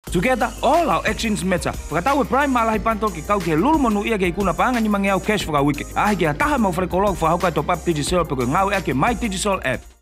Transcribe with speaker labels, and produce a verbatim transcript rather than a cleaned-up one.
Speaker 1: Together, all our actions matter. Whakatau e Prime malahi panto ki kau ke lulu monu ia ke kuna paanga ni mangeau cash whakawike. Ahi ke ataha mau wharekolog whahaukai top up Digicel pe koe ngau ea ke MyDigicel App.